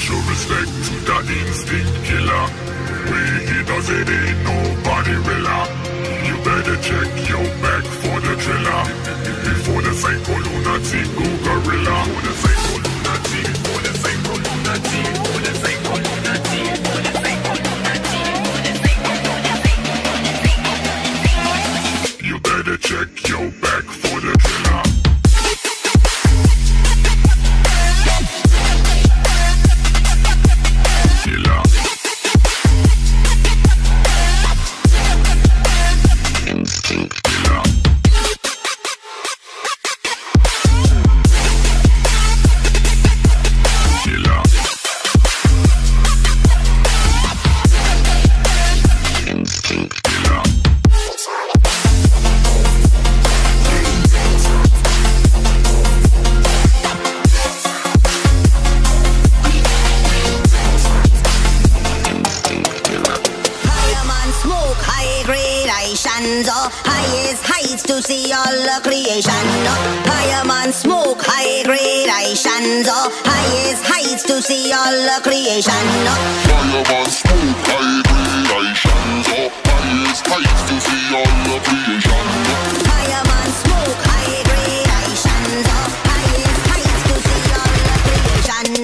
show respect to the instinct killer. We hitters, it ain't nobody realer. You better check your back for the driller. Before the psycho lunatic go gorilla. For the psycho lunatic, for the psycho lunatic, for the psycho lunatic, for the psycho lunatic, for the psycho lunatic. You better check your back for the driller. Highest heights to see all the creation. Higher man smoke, high gradations. Highest heights to see all the creation. Higher man smoke, high gradations. Highest heights to see all the creation. Higher man smoke, high gradations. Highest heights to see all the creation.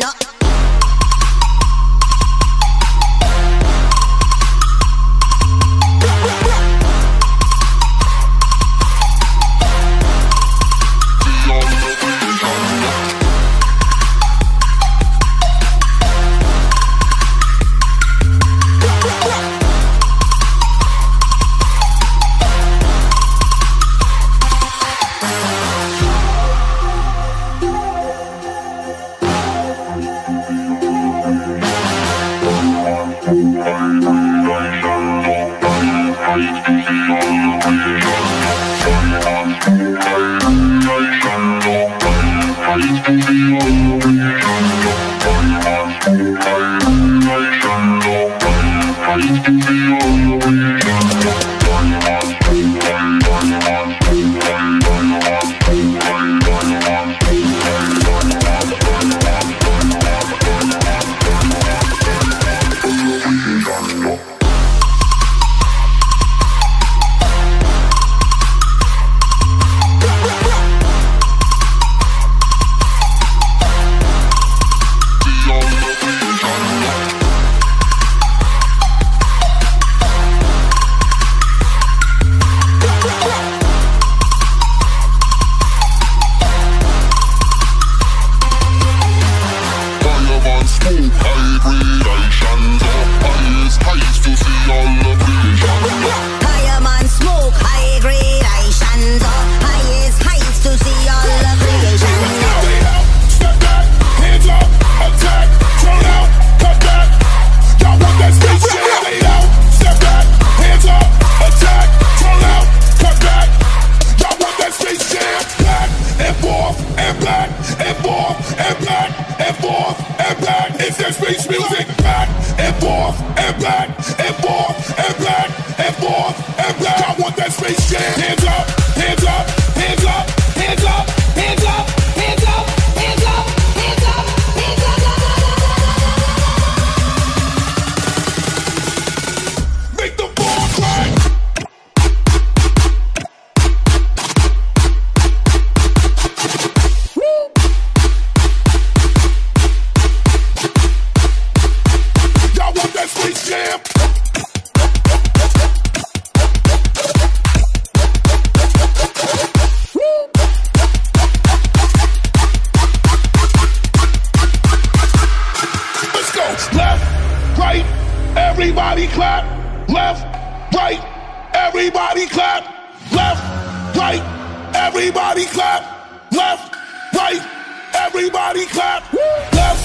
Everybody clap. Left, right, everybody clap. Left,